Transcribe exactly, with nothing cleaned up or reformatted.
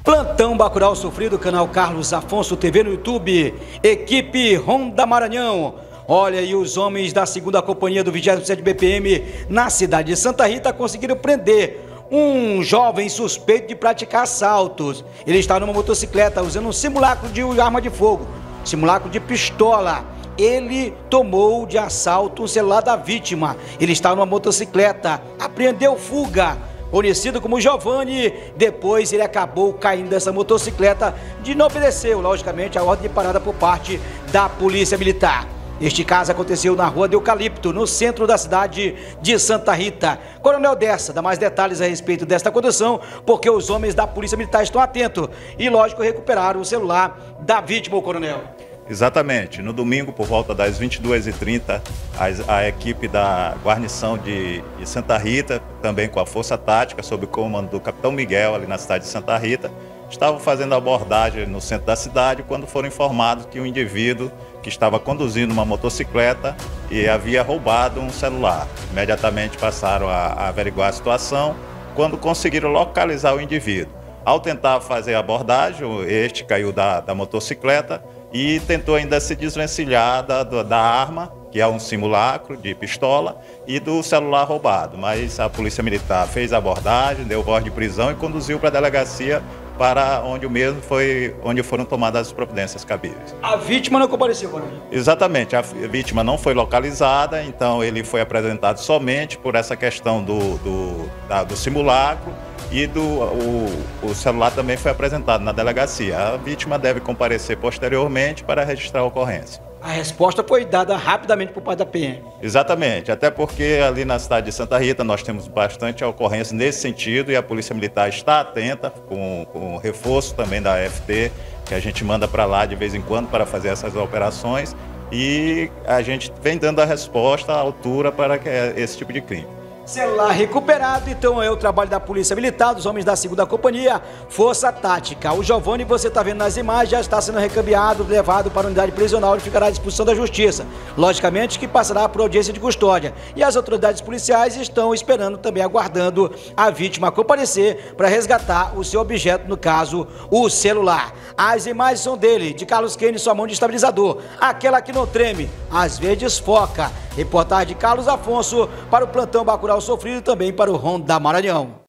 Plantão Bacurau sofrido, canal Carlos Afonso T V no YouTube, equipe Ronda Maranhão. Olha, e os homens da segunda companhia do vigésimo sétimo B P M na cidade de Santa Rita conseguiram prender um jovem suspeito de praticar assaltos. Ele está numa motocicleta usando um simulacro de arma de fogo, simulacro de pistola. Ele tomou de assalto o celular da vítima. Ele está numa motocicleta, apreendeu fuga. Conhecido como Giovanni, depois ele acabou caindo dessa motocicleta de não obedecer, logicamente, a ordem de parada por parte da Polícia Militar. Este caso aconteceu na Rua do Eucalipto, no centro da cidade de Santa Rita. Coronel Dessa dá mais detalhes a respeito desta condição, porque os homens da Polícia Militar estão atentos e, lógico, recuperaram o celular da vítima, o coronel. Exatamente. No domingo, por volta das vinte e duas e trinta, a, a equipe da guarnição de, de Santa Rita, também com a Força Tática, sob o comando do Capitão Miguel, ali na cidade de Santa Rita, estavam fazendo abordagem no centro da cidade quando foram informados que um indivíduo que estava conduzindo uma motocicleta e havia roubado um celular. Imediatamente passaram a, a averiguar a situação, quando conseguiram localizar o indivíduo. Ao tentar fazer a abordagem, este caiu da, da motocicleta e tentou ainda se desvencilhar da, da arma, que é um simulacro de pistola, e do celular roubado. Mas a Polícia Militar fez a abordagem, deu voz de prisão e conduziu para a delegacia, para onde o mesmo foi, onde foram tomadas as providências cabíveis. A vítima não compareceu, coronel? Exatamente, a vítima não foi localizada, então ele foi apresentado somente por essa questão do, do, da, do simulacro, e do, o, o celular também foi apresentado na delegacia. A vítima deve comparecer posteriormente para registrar a ocorrência. A resposta foi dada rapidamente por parte da P M. Exatamente, até porque ali na cidade de Santa Rita nós temos bastante ocorrência nesse sentido e a Polícia Militar está atenta com, com o reforço também da A F T, que a gente manda para lá de vez em quando para fazer essas operações, e a gente vem dando a resposta à altura para esse tipo de crime. Celular recuperado, então é o trabalho da Polícia Militar, dos homens da segunda companhia, Força Tática. O Giovanni, você está vendo nas imagens, já está sendo recambiado, levado para a unidade prisional e ficará à disposição da Justiça. Logicamente que passará por audiência de custódia. E as autoridades policiais estão esperando, também aguardando a vítima comparecer para resgatar o seu objeto, no caso, o celular. As imagens são dele, de Carlos Kane, sua mão de estabilizador. Aquela que não treme, às vezes desfoca. Reportagem de Carlos Afonso para o Plantão Bacurau sofrido, também para o Ronda Maranhão.